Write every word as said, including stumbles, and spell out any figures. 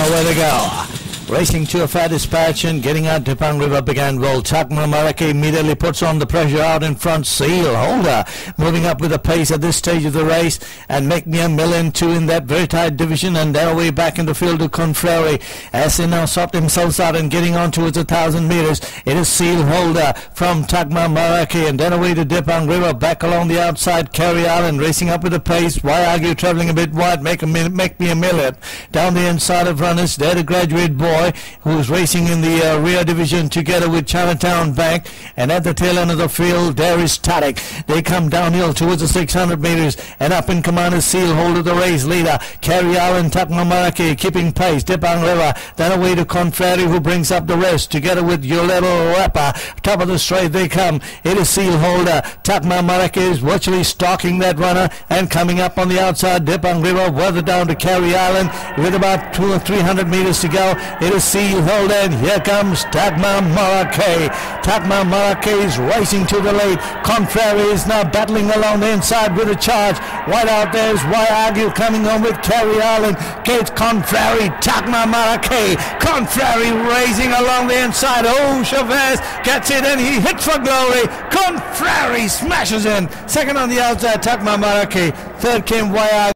nowhere to go. Racing to a fair dispatch and getting out Dipang River began well. Takma Maraki immediately puts on the pressure out in front. Seal Holder moving up with a pace at this stage of the race, and Make Me a Million two in that very tight division, and their way back in the field to Contrary as they now sort themselves out and getting on towards a thousand meters. It is Seal Holder from Takma Maraki, and then away to Dipang River, back along the outside. Kerry Island racing up with a pace. Why argue, travelling a bit wide. Make a Make Me a Million down the inside of runners. There the Graduate Boy, who's racing in the uh, rear division together with Chinatown Bank, and at the tail end of the field there is Tarik. They come downhill towards the six hundred meters, and up in command is Seal Holder, the race leader. Kerry Island, Takma Maraki keeping pace. Dipang River, then away to Contrary, who brings up the rest together with Yolero Rapper. Top of the straight they come. It is Seal Holder. Takma Maraki is virtually stalking that runner, and coming up on the outside Dipang River, further down to Kerry Island with about two or three hundred meters to go. It is Seal Holder, and here comes Takma Maraki. Takma Maraki is racing to the lead. Contrary is now battling along the inside with a charge. Right out there is Why Argue coming on with Kerry Island. Kate Contrary, Takma Maraki. Contrary racing along the inside. Oh, Chavez gets it, and he hits for glory. Contrary smashes in. Second on the outside, Takma Maraki. Third came Why Argue.